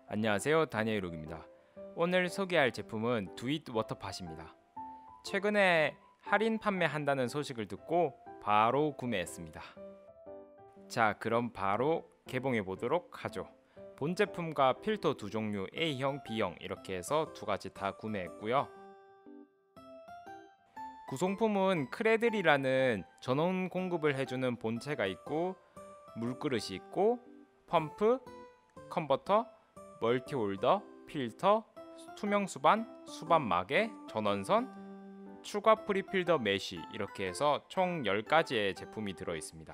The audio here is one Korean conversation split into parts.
안녕하세요, 다니엘욱입니다. 오늘 소개할 제품은 두잇 워터팟입니다. 최근에 할인 판매한다는 소식을 듣고 바로 구매했습니다. 자, 그럼 바로 개봉해 보도록 하죠. 본 제품과 필터 두 종류 A형, B형 이렇게 해서 두 가지 다 구매했고요. 구성품은 크레들이라는 전원 공급을 해주는 본체가 있고, 물그릇이 있고, 펌프, 컨버터, 멀티홀더, 필터, 투명 수반, 수반 마개, 전원선, 추가 프리필더 메쉬 이렇게 해서 총 10가지의 제품이 들어 있습니다.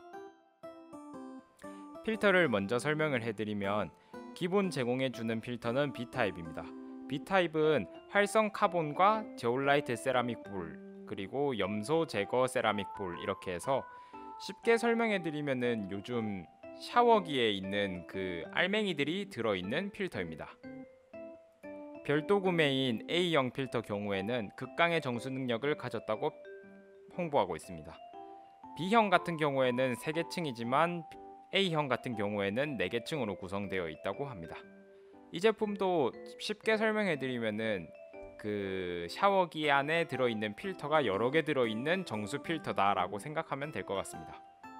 필터를 먼저 설명을 해드리면 기본 제공해주는 필터는 B타입입니다. B타입은 활성 카본과 제올라이트 세라믹 볼 그리고 염소 제거 세라믹 볼 이렇게 해서 쉽게 설명해드리면은 요즘 샤워기에 있는 그 알맹이들이 들어있는 필터입니다. 별도 구매인 A형 필터 경우에는 극강의 정수 능력을 가졌다고 홍보하고 있습니다. B형 같은 경우에는 3개층이지만 A형 같은 경우에는 4개층으로 구성되어 있다고 합니다. 이 제품도 쉽게 설명해드리면은 그 샤워기 안에 들어있는 필터가 여러 개 들어있는 정수 필터다라고 생각하면 될 것 같습니다.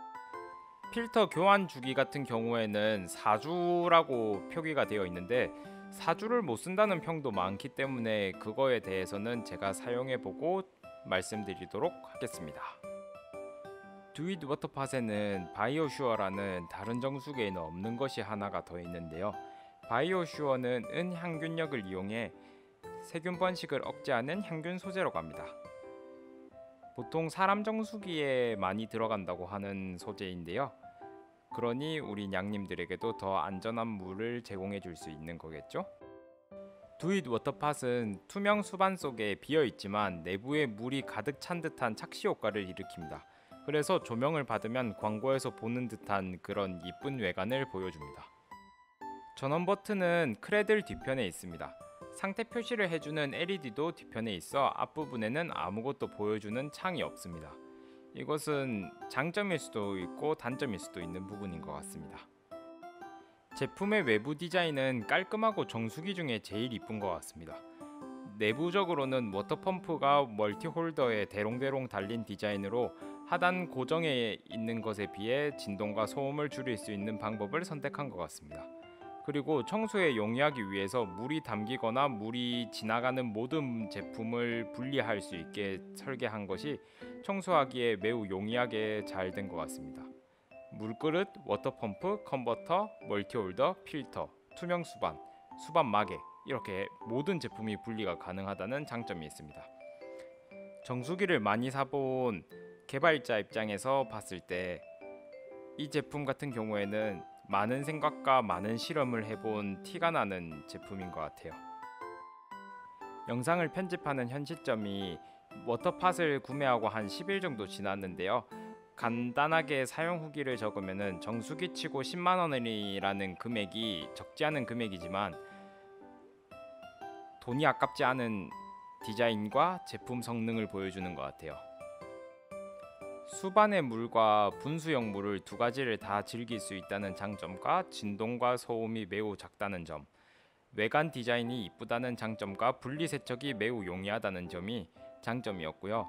필터 교환 주기 같은 경우에는 4주라고 표기가 되어 있는데 4주를 못 쓴다는 평도 많기 때문에 그거에 대해서는 제가 사용해보고 말씀드리도록 하겠습니다. 두잇 워터팟에는 바이오슈어라는 다른 정수기에는 없는 것이 하나가 더 있는데요. 바이오슈어는 은향균력을 이용해 세균 번식을 억제하는 향균 소재라고 합니다. 보통 사람 정수기에 많이 들어간다고 하는 소재인데요. 그러니 우리 냥님들에게도 더 안전한 물을 제공해 줄 수 있는 거겠죠? 두잇 워터팟은 투명 수반 속에 비어 있지만 내부에 물이 가득 찬 듯한 착시 효과를 일으킵니다. 그래서 조명을 받으면 광고에서 보는 듯한 그런 이쁜 외관을 보여줍니다. 전원 버튼은 크레들 뒤편에 있습니다. 상태 표시를 해주는 LED도 뒤편에 있어 앞부분에는 아무것도 보여주는 창이 없습니다. 이것은 장점일 수도 있고 단점일 수도 있는 부분인 것 같습니다. 제품의 외부 디자인은 깔끔하고 정수기 중에 제일 이쁜 것 같습니다. 내부적으로는 워터펌프가 멀티홀더에 대롱대롱 달린 디자인으로 하단 고정에 있는 것에 비해 진동과 소음을 줄일 수 있는 방법을 선택한 것 같습니다. 그리고 청소에 용이하기 위해서 물이 담기거나 물이 지나가는 모든 제품을 분리할 수 있게 설계한 것이 청소하기에 매우 용이하게 잘 된 것 같습니다. 물그릇, 워터펌프, 컨버터, 멀티홀더, 필터, 투명 수반, 수반 마개 이렇게 모든 제품이 분리가 가능하다는 장점이 있습니다. 정수기를 많이 사본 개발자 입장에서 봤을 때 이 제품 같은 경우에는 많은 생각과 많은 실험을 해본 티가 나는 제품인 것 같아요. 영상을 편집하는 현 시점이 워터팟을 구매하고 한 10일 정도 지났는데요. 간단하게 사용 후기를 적으면 정수기 치고 10만원이라는 금액이 적지 않은 금액이지만 돈이 아깝지 않은 디자인과 제품 성능을 보여주는 것 같아요. 수반의 물과 분수형 물을 두 가지를 다 즐길 수 있다는 장점과 진동과 소음이 매우 작다는 점, 외관 디자인이 이쁘다는 장점과 분리 세척이 매우 용이하다는 점이 장점이었고요.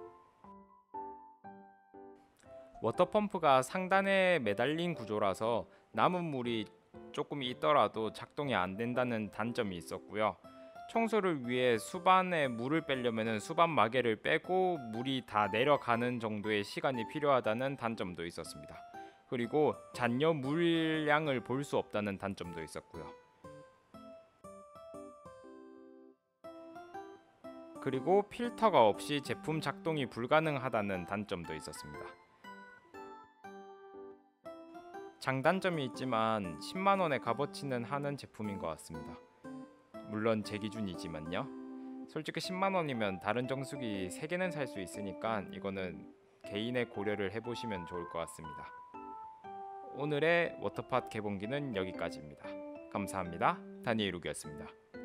워터펌프가 상단에 매달린 구조라서 남은 물이 조금 있더라도 작동이 안 된다는 단점이 있었고요. 청소를 위해 수반에 물을 빼려면 수반 마개를 빼고 물이 다 내려가는 정도의 시간이 필요하다는 단점도 있었습니다. 그리고 잔여 물량을 볼 수 없다는 단점도 있었고요. 그리고 필터가 없이 제품 작동이 불가능하다는 단점도 있었습니다. 장단점이 있지만 10만원의 값어치는 하는 제품인 것 같습니다. 물론 제 기준이지만요. 솔직히 10만원이면 다른 정수기 3개는 살 수 있으니까 이거는 개인의 고려를 해보시면 좋을 것 같습니다. 오늘의 워터팟 개봉기는 여기까지입니다. 감사합니다. 다니엘욱이었습니다.